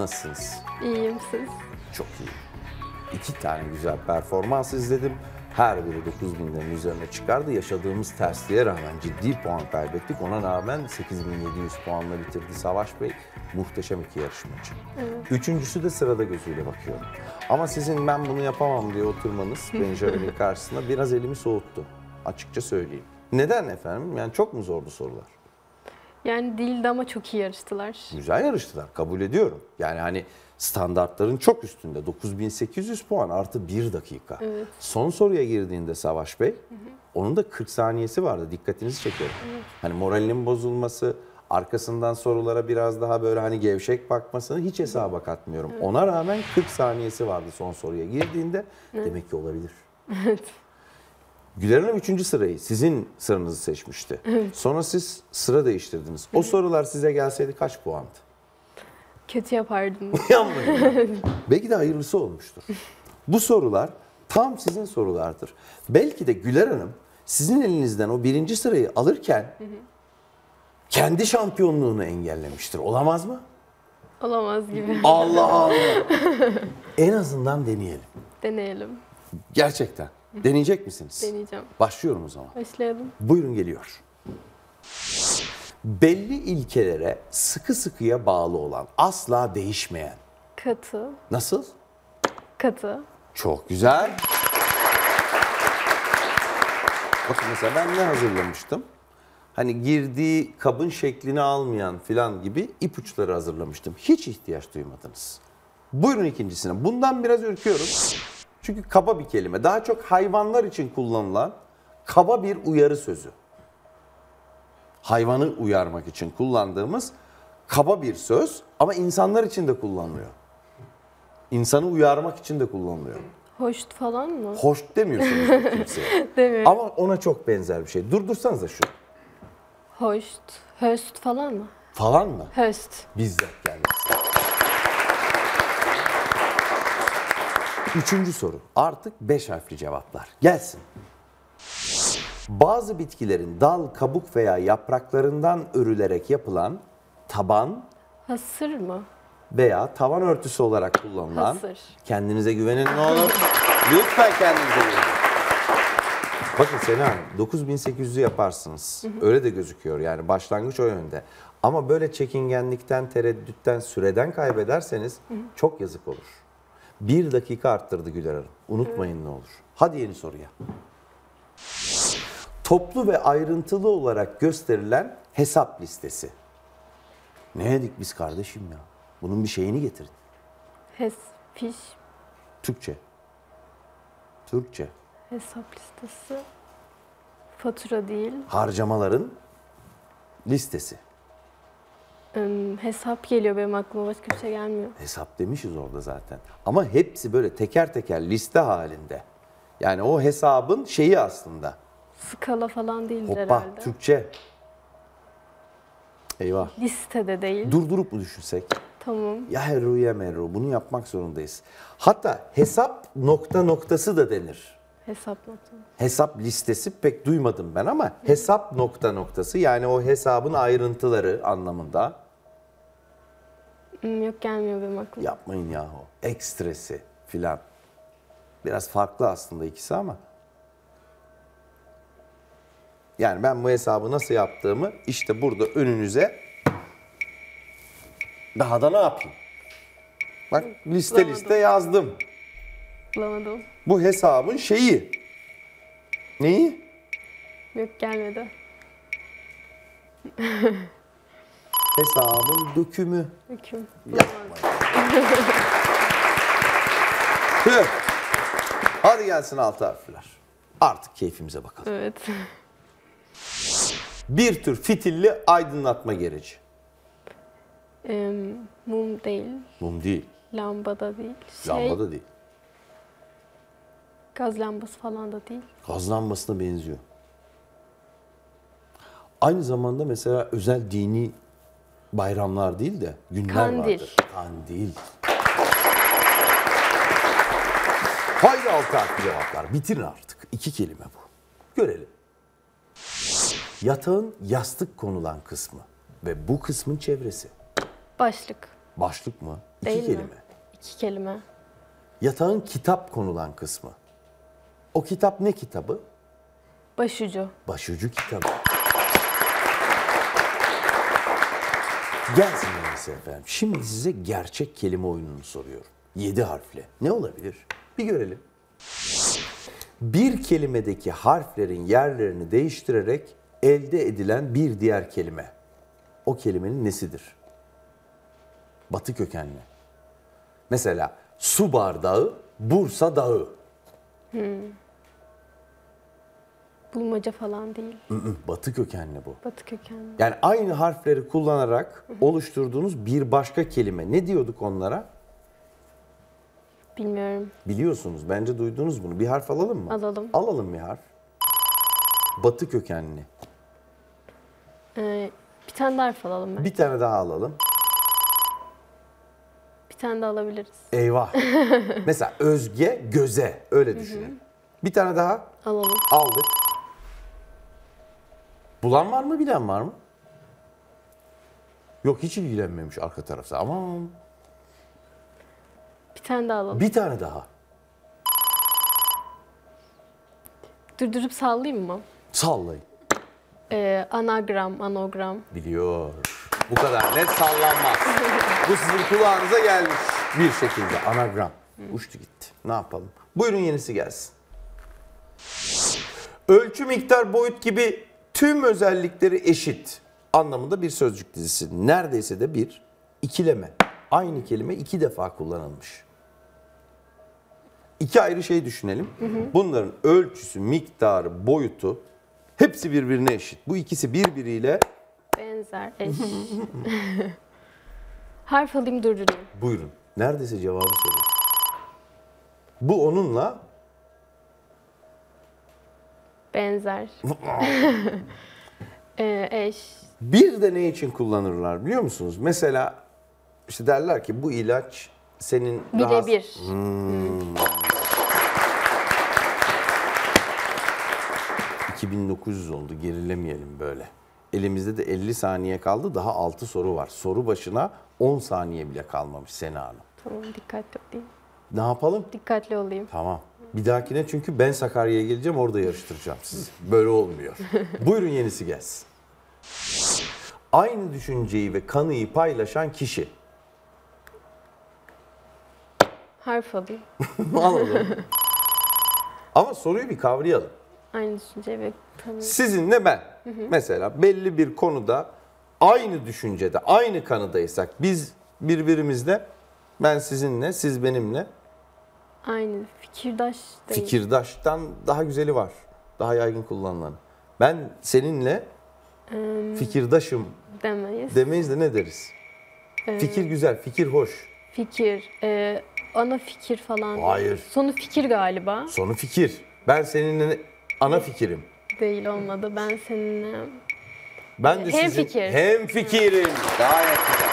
nasılsınız? İyiyim siz. Çok iyi. 2 tane güzel performans izledim. Her biri 9.000'lerin üzerine çıkardı. Yaşadığımız tersliğe rağmen ciddi puan kaybettik. Ona rağmen 8.700 puanla bitirdi Savaş Bey. Muhteşem 2 yarışmacı. Evet. Üçüncüsü de sırada gözüyle bakıyorum. Ama sizin ben bunu yapamam diye oturmanız Benjamin'in karşısında biraz elimi soğuttu. Açıkça söyleyeyim. Neden efendim? Yani çok mu zordu sorular? Yani değildi ama çok iyi yarıştılar. Güzel yarıştılar, kabul ediyorum. Yani hani standartların çok üstünde. 9.800 puan artı 1 dakika. Evet. Son soruya girdiğinde Savaş Bey, onun da 40 saniyesi vardı. Dikkatinizi çekiyorum. Hani moralinin bozulması, arkasından sorulara biraz daha böyle hani gevşek bakmasını hiç hesaba katmıyorum. Ona rağmen 40 saniyesi vardı son soruya girdiğinde. Demek ki olabilir. Evet. Güler Hanım 3. sırayı, sizin sıranızı seçmişti. Sonra siz sıra değiştirdiniz. O sorular size gelseydi kaç puandı? Kötü yapardım. Yanmayın. Belki de hayırlısı olmuştur. Bu sorular tam sizin sorulardır. Belki de Güler Hanım sizin elinizden o 1. sırayı alırken kendi şampiyonluğunu engellemiştir. Olamaz mı? Olamaz gibi. Allah Allah. En azından deneyelim. Deneyelim. Gerçekten. Deneyecek misiniz? Deneyeceğim. Başlıyorum o zaman. Başlayalım. Buyurun geliyor. Belli ilkelere sıkı sıkıya bağlı olan, asla değişmeyen. Katı. Nasıl? Katı. Çok güzel. Bakın mesela ben ne hazırlamıştım? Hani girdiği kabın şeklini almayan filan gibi ipuçları hazırlamıştım. Hiç ihtiyaç duymadınız. Buyurun ikincisine. Bundan biraz ürküyorum. Çünkü kaba bir kelime. Daha çok hayvanlar için kullanılan kaba bir uyarı sözü. Hayvanı uyarmak için kullandığımız kaba bir söz ama insanlar için de kullanılıyor. İnsanı uyarmak için de kullanılıyor. Hoşt falan mı? Hoş demiyorsunuz kimseye. Demiyorum. Ama ona çok benzer bir şey. Durdursanız da şu. Hoşt. Höst falan mı? Falan mı? Höst. Bizzat kendisi. 3. soru. Artık 5 harfli cevaplar. Gelsin. Bazı bitkilerin dal, kabuk veya yapraklarından örülerek yapılan taban Hasır mı? veya tavan örtüsü olarak kullanılan... Hasır. Kendinize güvenin ne olur. Lütfen kendinize güvenin. Bakın Sena Hanım 9.800'ü yaparsınız. Öyle de gözüküyor yani başlangıç o yönde. Ama böyle çekingenlikten, tereddütten, süreden kaybederseniz çok yazık olur. 1 dakika arttırdı Güler Hanım. Unutmayın ne olur. Hadi yeni soruya. Toplu ve ayrıntılı olarak gösterilen hesap listesi. Ne yedik biz kardeşim ya? Bunun bir şeyini getirin. Fiş. Türkçe. Türkçe. Hesap listesi. Fatura değil. Harcamaların listesi. Hesap geliyor benim aklıma. Başka bir şey gelmiyor. Hesap demişiz orada zaten. Ama hepsi böyle teker teker liste halinde. Yani o hesabın şeyi aslında. Skala falan değildir Hoppa, herhalde. Türkçe. Eyvah. Listede değil. Durdurup mu düşünsek? Tamam. Ya herru ya merru. Bunu yapmak zorundayız. Hatta hesap nokta noktası da denir. Hesap notu. Hesap listesi pek duymadım ben ama hesap nokta noktası yani o hesabın ayrıntıları anlamında. Yok gelmiyor benim aklıma. Yapmayın yahu. Ekstresi filan. Biraz farklı aslında ikisi ama. Yani ben bu hesabı nasıl yaptığımı işte burada önünüze daha da ne yapayım? Bak liste liste yazdım. Bulamadım. Bu hesabın şeyi. Neyi? Yok gelmedi. Hesabın dökümü. Hüküm. Tüh. Hadi gelsin 6 harfler. Artık keyfimize bakalım. Evet. Bir tür fitilli aydınlatma gereci. Mum değil. Mum değil, Lambada değil. lamba da değil. Gaz lambası falan da değil. Gaz lambasına benziyor. Aynı zamanda mesela özel dini bayramlar değil de günler Kandil. vardır. Kandil. Haydi 6 harfli cevaplar. Bitirin artık. 2 kelime bu. Görelim. Yatağın yastık konulan kısmı ve bu kısmın çevresi. Başlık. Başlık mı? İki Değil mi? kelime. 2 kelime. Yatağın kitap konulan kısmı. O kitap ne kitabı? Başucu. Başucu kitabı. Gelsin öyleyse efendim. Şimdi size gerçek kelime oyununu soruyorum. 7 harfli. Ne olabilir? Bir görelim. Bir kelimedeki harflerin yerlerini değiştirerek elde edilen bir diğer kelime. O kelimenin nesidir? Batı kökenli. Mesela su bardağı, Bursa dağı. Bulmaca falan değil. Batı kökenli bu. Batı kökenli. Yani aynı harfleri kullanarak oluşturduğunuz bir başka kelime. Ne diyorduk onlara? Bilmiyorum. Biliyorsunuz. Bence duydunuz bunu. Bir harf alalım mı? Alalım. Alalım bir harf. Batı kökenli. Bir tane daha harf alalım ben. Bir tane daha alalım. Bir tane daha alabiliriz. Eyvah. Mesela Özge, Göze. Öyle düşünün. Bir tane daha Alalım. aldık. Bulan var mı, bilen var mı? Yok, hiç ilgilenmemiş arka tarafta. Aman. Bir tane daha alalım. Bir tane daha. Durdurup sallayayım mı? Sallayın. Anagram, anagram. Biliyor. Bu kadar net sallanmaz. Bu sizin kulağınıza gelmiş bir şekilde. Anagram. Uçtu gitti. Ne yapalım? Buyurun yenisi gelsin. Ölçü, miktar, boyut gibi tüm özellikleri eşit anlamında bir sözcük dizisi. Neredeyse de bir ikileme. Aynı kelime 2 defa kullanılmış. 2 ayrı şey düşünelim. Bunların ölçüsü, miktarı, boyutu hepsi birbirine eşit. Bu ikisi birbiriyle Benzer, eş. Harf alayım, durdurayım. buyurun. Neredeyse cevabı söyledim. Bu onunla Benzer. Eş. bir de ne için kullanırlar biliyor musunuz? Mesela işte derler ki bu ilaç senin Birebir. 2900 oldu, gerilemeyelim böyle. Elimizde de 50 saniye kaldı, daha 6 soru var. Soru başına 10 saniye bile kalmamış Sena Hanım. Tamam, dikkatli olayım. Ne yapalım? Dikkatli olayım. Tamam. Bir dahakine çünkü ben Sakarya'ya geleceğim, orada yarıştıracağım sizi. Böyle olmuyor. Buyurun yenisi gelsin. Aynı düşünceyi ve kanıyı paylaşan kişi. Harf alayım. Alalım. Ama soruyu bir kavrayalım. Aynı düşünce ve tanı. Sizinle ben mesela belli bir konuda aynı düşüncede, aynı kanıdaysak biz birbirimizle, ben sizinle, siz benimle, Aynı. Fikirdaş değil. fikirdaştan daha güzeli var. Daha yaygın kullanılan. Ben seninle fikirdaşım Demeyiz. demeyiz de ne deriz? Fikir güzel, fikir hoş. Fikir. Ana fikir falan. Hayır. Sonu fikir galiba. Sonu fikir. Ben seninle ana fikirim. Değil, olmadı. Ben seninle. Ben de sizin Hemfikir. hemfikirim. Gayet güzel.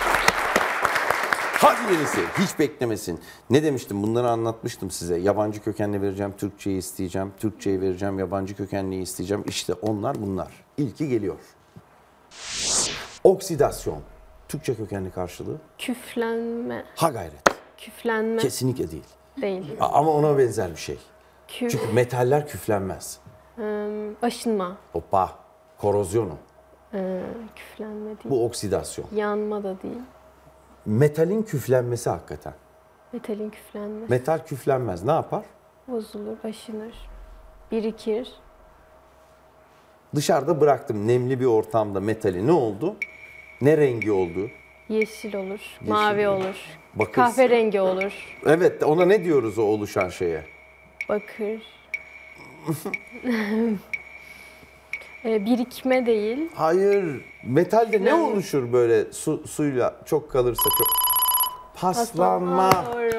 Hadi yenisi. Hiç beklemesin. Ne demiştim? Bunları anlatmıştım size. Yabancı kökenli vereceğim, Türkçeyi isteyeceğim. Türkçeyi vereceğim, yabancı kökenliyi isteyeceğim. İşte onlar bunlar. İlki geliyor. Oksidasyon. Türkçe kökenli karşılığı. Küflenme. Ha gayret. Küflenme. Kesinlikle değil. Değil. Ama ona benzer bir şey. Küf. Çünkü metaller küflenmez. Aşınma. Hoppa. Korozyonu. Küflenme değil. Bu oksidasyon. Yanma da değil. Metalin küflenmesi hakikaten. Metalin küflenme. Metal küflenmez. Ne yapar? Bozulur, aşınır. Birikir. Dışarıda bıraktım nemli bir ortamda metali. Ne oldu? Ne rengi oldu? Yeşil olur. Mavi olur. Bakır. Kahverengi olur. Evet, ona ne diyoruz o oluşan şeye? Bakır. Birikme değil. Hayır. Metalde ne oluşur böyle suyla çok kalırsa çok? Paslanma. Aa, doğru.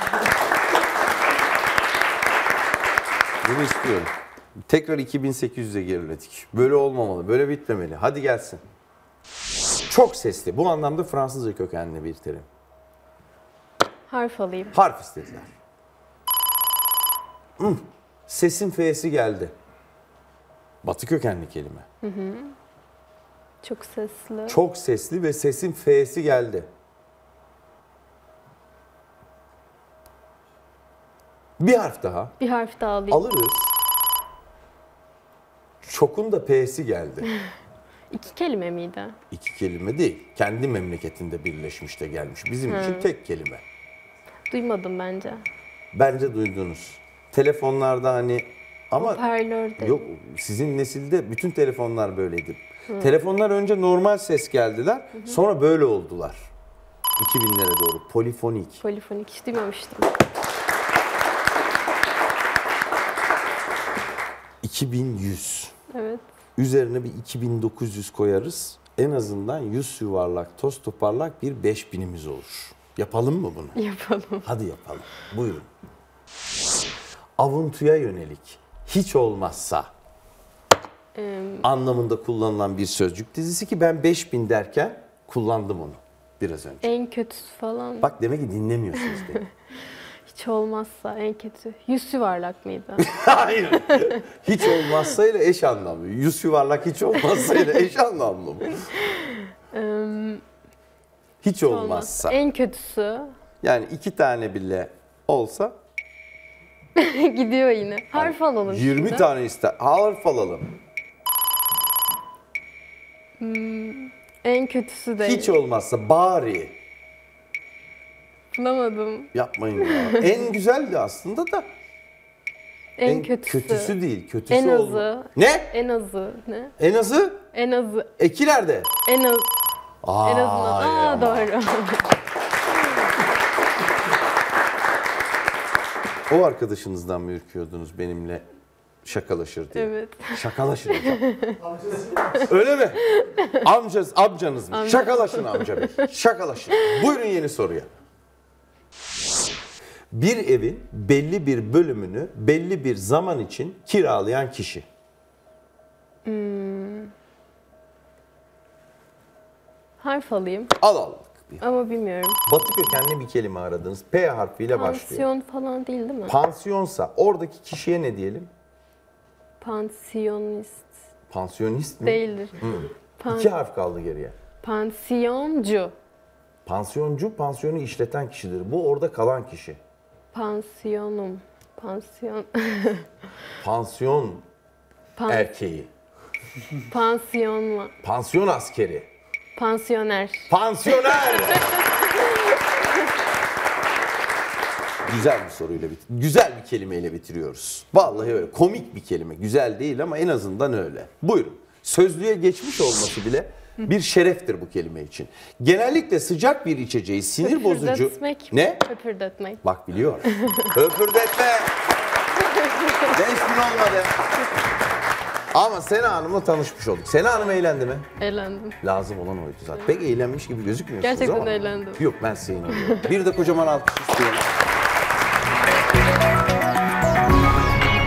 Bunu istiyorum. Tekrar 2800'e geriledik. Böyle olmamalı, böyle bitmemeli. Hadi gelsin. Çok sesli. Bu anlamda Fransızca kökenli bir terim. Harf alayım. Harf istediler. Sesin F'si geldi. Batı kökenli kelime. Çok sesli. Çok sesli ve sesin F'si geldi. Bir harf daha. Bir harf daha alayım. Alırız. Çok'un da P'si geldi. 2 kelime miydi? 2 kelime değil. Kendi memleketinde birleşmiş de gelmiş. Bizim için tek kelime. Duymadım bence. Bence duydunuz. Telefonlarda hani ama Hoparlör de. yok, sizin nesilde bütün telefonlar böyleydi. Telefonlar önce normal ses geldiler. Sonra böyle oldular. 2000'lere doğru. Polifonik. Polifonik hiç duymamıştım. 2100. Evet. Üzerine bir 2900 koyarız. En azından 100 yuvarlak, toz toparlak bir 5000'imiz olur. Yapalım mı bunu? Yapalım. Hadi yapalım. Buyurun. Avuntuya yönelik hiç olmazsa anlamında kullanılan bir sözcük dizisi ki ben 5000 derken kullandım onu biraz önce. En kötüsü falan. Bak demek ki dinlemiyorsunuz beni. Hiç olmazsa en kötü. 100 yuvarlak mıydı? Hayır. Hiç olmazsa ile eş anlamlı. 100 yuvarlak hiç olmazsa ile eş anlamlı mı? Hiç olmazsa. En kötüsü. Yani 2 tane bile olsa Gidiyor yine. Harf alalım 20 şimdi. tane ister. Harf alalım. En kötüsü de. Hiç olmazsa bari. Bulamadım. Yapmayın ya. En güzeldi aslında da. En kötüsü. Kötüsü değil. Kötüsü En olma- azı. Ne? En azı. Ne? En azı? En azı. Ekilerde. En az. Aa, En azından. ya. Doğru. O arkadaşınızdan mı ürküyordunuz benimle şakalaşır diye? Evet. Şakalaşın hocam. Öyle mi? Amcanız mı? Şakalaşın amca bey. Şakalaşın. Buyurun yeni soruya. Bir evin belli bir bölümünü belli bir zaman için kiralayan kişi. Harf alayım. Al. Ama bilmiyorum. Batı kökenli bir kelime aradınız. P harfiyle başlıyor. Pansiyon falan değil mi? Pansiyonsa oradaki kişiye ne diyelim? Pansiyonist. Pansiyonist mi? Değildir. Pan- 2 harf kaldı geriye. Pansiyoncu. Pansiyoncu, pansiyonu işleten kişidir. Bu orada kalan kişi. Pansiyonum. Pansiyon. Pansiyon Pan- erkeği. Pansiyon mu? Pansiyon askeri. Pansiyoner. Pansiyoner! Güzel bir soruyla güzel bir kelimeyle bitiriyoruz. Vallahi öyle. Komik bir kelime. Güzel değil ama en azından öyle. Buyurun. Sözlüğe geçmiş olması bile bir şereftir bu kelime için. Genellikle sıcak bir içeceği sinir bozucu... Höpürdetmek. Ne? Höpürdetmek. Bak biliyor. Höpürdetme. 5000 olmadı. Ama Sena Hanım'la tanışmış olduk. Sena Hanım eğlendi mi? Eğlendim. Lazım olan oydu zaten. Pek eğlenmiş gibi gözükmüyorsunuz Gerçekten ama. eğlendim. Yok ben size inanıyorum. Bir de kocaman alkış istiyorum.